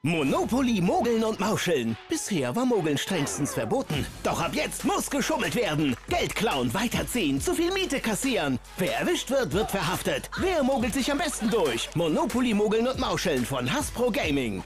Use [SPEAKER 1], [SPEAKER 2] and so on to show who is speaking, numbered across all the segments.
[SPEAKER 1] Monopoly Mogeln und Mauscheln. Bisher war Mogeln strengstens verboten. Doch ab jetzt muss geschummelt werden. Geld klauen, weiterziehen, zu viel Miete kassieren. Wer erwischt wird, wird verhaftet. Wer mogelt sich am besten durch? Monopoly Mogeln und Mauscheln von Hasbro Gaming.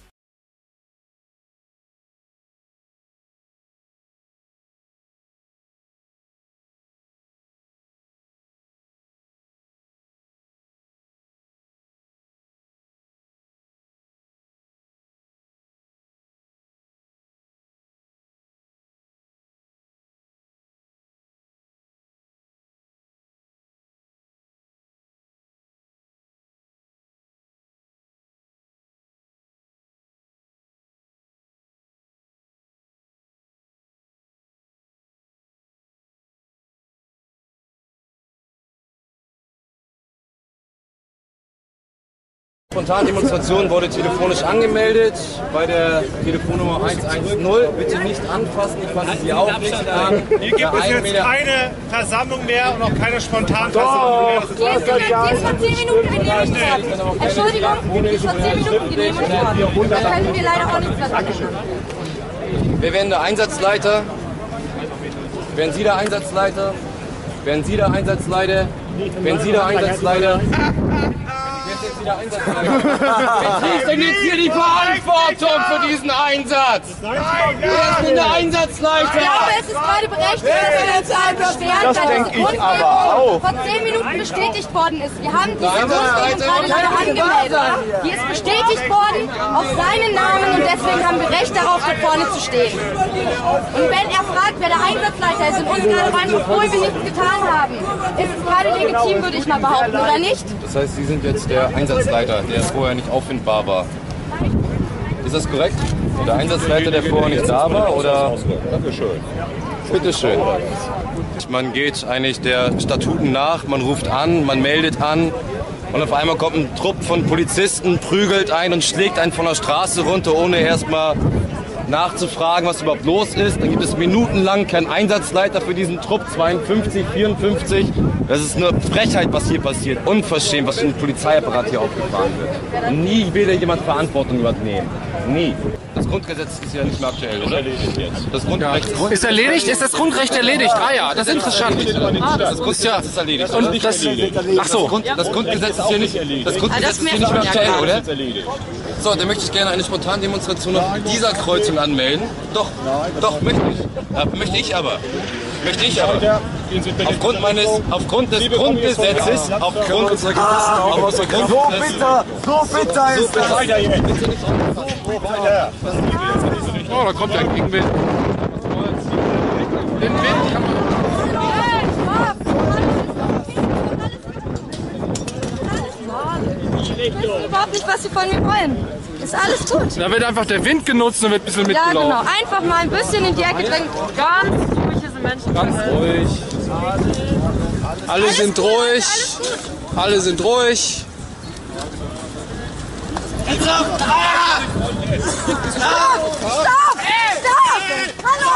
[SPEAKER 2] Spontandemonstration wurde telefonisch angemeldet bei der Telefonnummer 110. Bitte nicht anfassen, ich fasse Sie auch nicht an.
[SPEAKER 3] Hier gibt es jetzt keine Versammlung mehr und auch keine Spontanversammlung mehr.
[SPEAKER 4] Die ist vor 10 Minuten genehmigt worden. Entschuldigung, die ist vor 10 Minuten genehmigt worden. Da können wir leider auch nichts dran machen.
[SPEAKER 2] Wer wäre der Einsatzleiter? Wären Sie der Einsatzleiter? Wären Sie der Einsatzleiter? Wären Sie der Einsatzleiter? Wer ist denn jetzt hier die Verantwortung für diesen Einsatz? Wer ist denn der Einsatzleiter?
[SPEAKER 4] Ich glaube, es ist gerade berechtigt, dass wir uns beschweren,
[SPEAKER 5] Das
[SPEAKER 4] weil
[SPEAKER 5] denke
[SPEAKER 4] das
[SPEAKER 5] ich aber auch.
[SPEAKER 4] vor 10 Minuten bestätigt worden ist. Wir haben diese Grundregelung gerade leider angemeldet. Die ist bestätigt worden auf seinen Namen und deswegen haben wir Recht darauf, dort vorne zu stehen. Und wenn er fragt, wer der Einsatzleiter ist und uns gerade rein, obwohl wir nichts getan haben, ist es gerade legitim, würde ich mal behaupten, oder nicht?
[SPEAKER 2] Das heißt, Sie sind jetzt der Einsatzleiter, der vorher nicht auffindbar war. Ist das korrekt? Der Einsatzleiter, der vorher nicht da war, oder?
[SPEAKER 5] Dankeschön.
[SPEAKER 2] Bitteschön. Man geht eigentlich der Statuten nach, man ruft an, man meldet an und auf einmal kommt ein Trupp von Polizisten, prügelt einen und schlägt einen von der Straße runter, ohne erstmal nachzufragen, was überhaupt los ist. Dann gibt es minutenlang keinen Einsatzleiter für diesen Trupp, 52, 54. Das ist eine Frechheit, was hier passiert. Unverschämt, was für ein Polizeiapparat hier aufgefahren wird. Und nie will jemand Verantwortung übernehmen. Nie. Das Grundgesetz ist ja nicht mehr aktuell, oder? Das Grundrecht
[SPEAKER 6] Ist erledigt? Ist das Grundrecht erledigt? Ah ja, das ist interessant.
[SPEAKER 2] Das Grundgesetz ist erledigt.
[SPEAKER 6] Und das, ach so.
[SPEAKER 2] Das Grundgesetz ist hier nicht, das Grundgesetz ist hier nicht mehr aktuell, oder? So, dann möchte ich gerne eine Spontandemonstration auf dieser Kreuzung anmelden. Doch, möchte ich. Möchte ich aber. Aufgrund des Grundgesetzes, aufgrund unserer Gewissen,
[SPEAKER 5] So bitter ist das.
[SPEAKER 6] Oh, da kommt ja ein Gegenwind. Den Wind kann man...
[SPEAKER 4] Ich weiß überhaupt nicht, was sie von mir wollen. Ist alles gut.
[SPEAKER 6] Da wird einfach der Wind genutzt und wird ein bisschen mitgelaufen.
[SPEAKER 4] Ja, genau. Einfach mal ein bisschen in die Ecke drängen. Ganz ruhig sind Menschen.
[SPEAKER 6] Ganz ruhig. Alle sind ruhig. Alle sind ruhig.
[SPEAKER 4] Stopp! Hallo!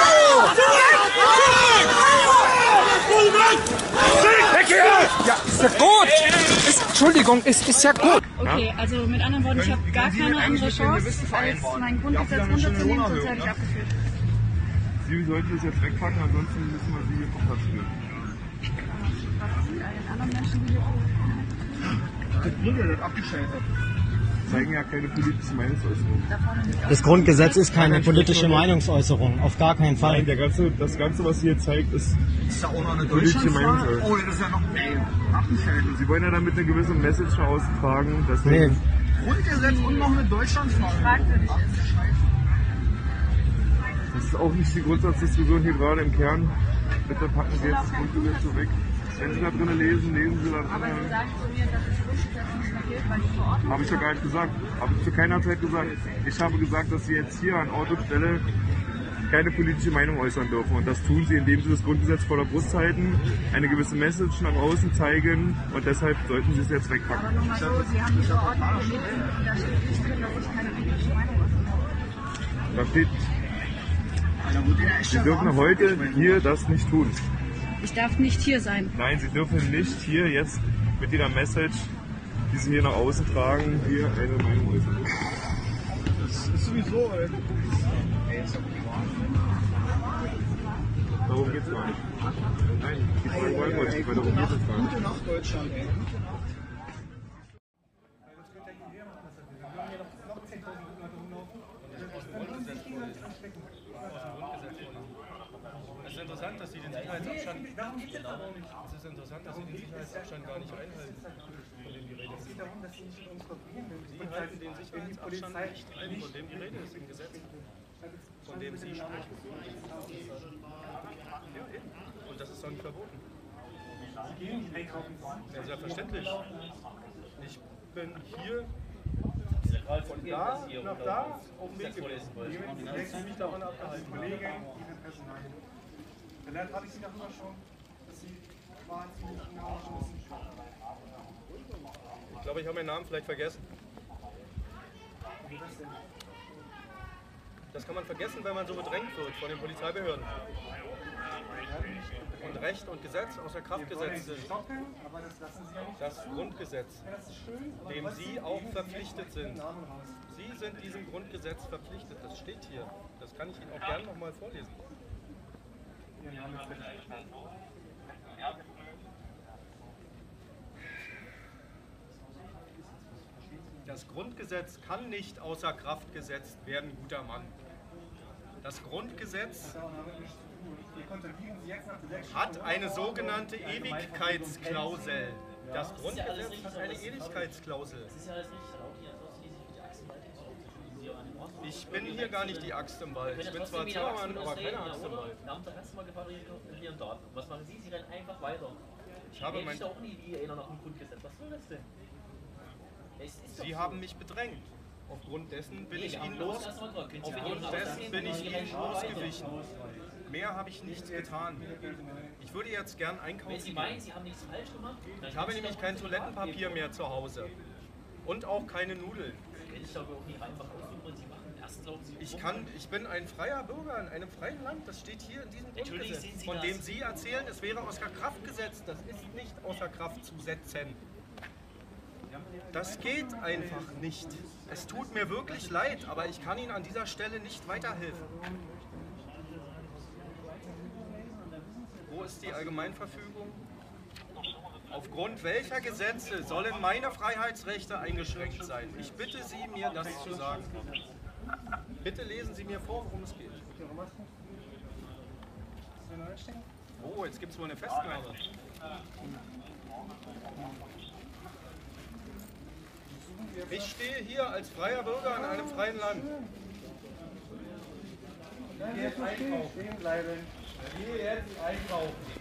[SPEAKER 6] Ja, ist ja gut. Entschuldigung, ist ja gut.
[SPEAKER 7] Okay, also mit anderen Worten, ich habe gar keine andere Chance, als mein Grundgesetz runterzunehmen, sonst werde ich abgeführt.
[SPEAKER 8] Sie sollten das jetzt wegpacken, ansonsten müssen wir Sie hier vom Platz führen.
[SPEAKER 7] Was ist mit allen anderen Menschen, die hier
[SPEAKER 8] Das Bürger wird abgestellt hat. Zeigen ja keine politische Meinungsäußerung.
[SPEAKER 5] Das Grundgesetz ist keine politische Meinungsäußerung, auf gar keinen Fall.
[SPEAKER 8] Nein, das Ganze, was Sie hier zeigt, ist
[SPEAKER 9] ja auch noch eine
[SPEAKER 8] politische Meinungsäußerung.
[SPEAKER 9] Oh, das ist ja noch abgestellt.
[SPEAKER 8] Sie wollen ja damit eine gewisse Message nach außen tragen, dass
[SPEAKER 5] Nee.
[SPEAKER 9] Grundgesetz und noch eine Deutschlandfrage.
[SPEAKER 8] das ist auch nicht die Grundsatzdiskussion hier gerade im Kern. Bitte packen Sie jetzt das Grundgesetz so weg. Wenn Sie da drinnen lesen, lesen Sie da drinnen.
[SPEAKER 7] Aber Sie sagen zu mir, dass das Grundgesetz nicht mehr gilt, weil die Verordnung...
[SPEAKER 8] Habe ich doch gar nicht gesagt. Habe ich zu keiner Zeit gesagt. Ich habe gesagt, dass Sie jetzt hier an Ort und Stelle keine politische Meinung äußern dürfen. Und das tun Sie, indem Sie das Grundgesetz vor der Brust halten, eine gewisse Message nach außen zeigen und deshalb sollten Sie es jetzt wegpacken.
[SPEAKER 7] Aber nur mal so, Sie haben die Verordnung gelesen und da steht nicht drin, dass ich keine politische Meinung äußern darf.
[SPEAKER 8] Da steht, Sie dürfen heute hier das nicht tun.
[SPEAKER 7] Ich darf nicht hier sein.
[SPEAKER 8] Nein, Sie dürfen nicht hier jetzt mit jeder Message, die Sie hier nach außen tragen, hier eine Meinung äußern.
[SPEAKER 9] sowieso, ey.
[SPEAKER 8] Darum geht's gar nicht. Nein, die Frage wollen wir nicht, weil darum geht es gar nicht.
[SPEAKER 9] Gute Nacht, Deutschland, ey.
[SPEAKER 3] Es ist interessant, dass Sie den Sicherheitsabstand. Es ist interessant, dass Sie den Sicherheitsabstand gar nicht einhalten, von dem die Rede ist. Es geht darum, dass Sie nicht uns kopieren. Sie halten den Sicherheitsabstand nicht ein, von dem die Rede ist im Gesetz, von dem Sie sprechen. Ja, eben. Und das ist doch nicht verboten. Sie gehen nicht einkaufen. Ja, selbstverständlich. Ich bin hier von da nach da auf dem Weg gewesen. Ich habe mich davon abgehalten. Kollegen, dann habe ich Sie darüber schon, dass Sie wahnsinnig Ich glaube, ich habe meinen Namen vielleicht vergessen. Das kann man vergessen, wenn man so bedrängt wird von den Polizeibehörden. Und Recht und Gesetz außer Kraft gesetzt sind. Das Grundgesetz, dem Sie auch verpflichtet sind. Sie sind diesem Grundgesetz verpflichtet. Das steht hier. Das kann ich Ihnen auch gerne noch mal vorlesen. Das Grundgesetz kann nicht außer Kraft gesetzt werden, guter Mann. Das Grundgesetz hat eine sogenannte Ewigkeitsklausel. Das Grundgesetz hat eine Ewigkeitsklausel. Ich bin hier gar nicht die Axt im Wald. Ich bin zwar Zimmermann, aber keine Axt im Wald.
[SPEAKER 10] Wir haben doch erst mal gefragt, hier und dort. Was machen Sie? Sie rennen einfach weiter.
[SPEAKER 8] Ich habe mein...
[SPEAKER 10] auch nie wie einer nach dem Grundgesetz. Was soll das denn?
[SPEAKER 8] Sie haben mich bedrängt. Aufgrund dessen bin ich Ihnen losgewichen. Mehr habe ich nichts getan. Ich würde jetzt gern einkaufen.
[SPEAKER 10] Wenn Sie meinen, Sie haben nichts falsch gemacht?
[SPEAKER 8] Ich habe nämlich kein Toilettenpapier mehr zu Hause. Und auch keine Nudeln. Ich bin ein freier Bürger in einem freien Land. Das steht hier in diesem Grundgesetz. Von dem Sie erzählen, es wäre außer Kraft gesetzt. Das ist nicht außer Kraft zu setzen. Das geht einfach nicht. Es tut mir wirklich leid, aber ich kann Ihnen an dieser Stelle nicht weiterhelfen. Wo ist die Allgemeinverfügung? Aufgrund welcher Gesetze sollen meine Freiheitsrechte eingeschränkt sein? Ich bitte Sie, mir das zu sagen. Bitte lesen Sie mir vor, worum es geht. Oh, jetzt gibt es wohl eine Festnahme. Ich stehe hier als freier Bürger in einem freien Land.
[SPEAKER 3] Geh jetzt einkaufen. Stehen bleiben. Geh jetzt einkaufen.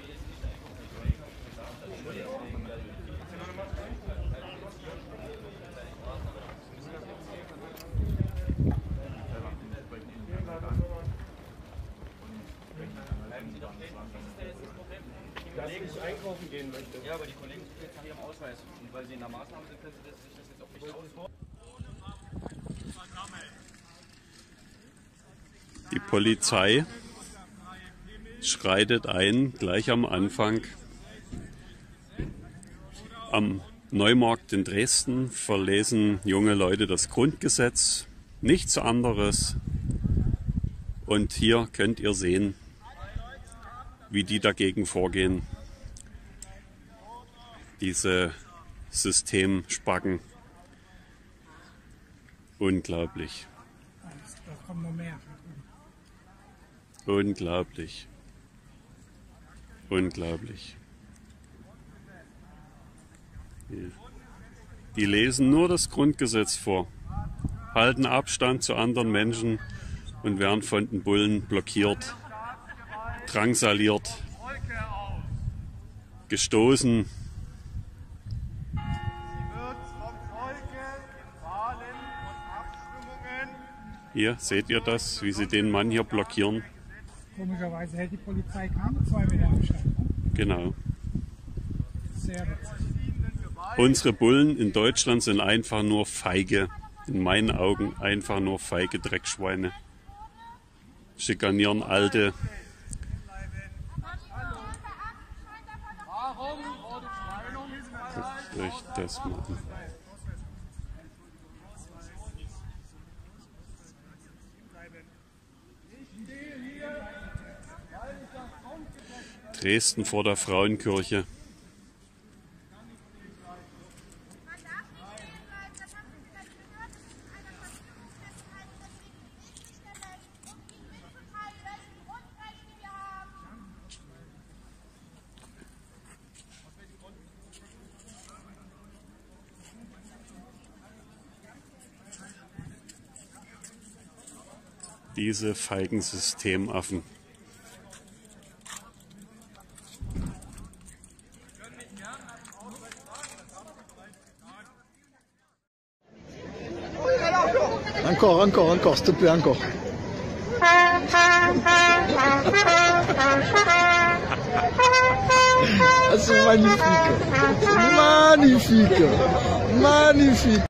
[SPEAKER 3] Dass ich einkaufen gehen möchte.
[SPEAKER 10] Ja, aber die Kollegen sind jetzt nach ihrem Ausweis. Und weil sie in der Maßnahme sind, können sie sich das jetzt auch nicht ausfordern.
[SPEAKER 11] Die Polizei schreitet ein, gleich am Anfang. Am Neumarkt in Dresden verlesen junge Leute das Grundgesetz, nichts anderes. Und hier könnt ihr sehen, wie die dagegen vorgehen. Diese Systemspacken. Unglaublich.
[SPEAKER 12] Da kommen noch mehr.
[SPEAKER 11] Unglaublich. Unglaublich. Die lesen nur das Grundgesetz vor, halten Abstand zu anderen Menschen und werden von den Bullen blockiert, drangsaliert, gestoßen. Hier seht ihr das, wie sie den Mann hier blockieren.
[SPEAKER 12] Komischerweise hält die Polizei keine 2 Meter Abstand.
[SPEAKER 11] Genau.
[SPEAKER 12] Sehr witzig.
[SPEAKER 11] Unsere Bullen in Deutschland sind einfach nur feige, in meinen Augen einfach nur feige Dreckschweine. Schikanieren Alte. Guckt euch das mal an. Dresden vor der Frauenkirche. Diese feigen Systemaffen.
[SPEAKER 13] Encore, s'il te plaît, encore. C'est magnifique. Magnifique.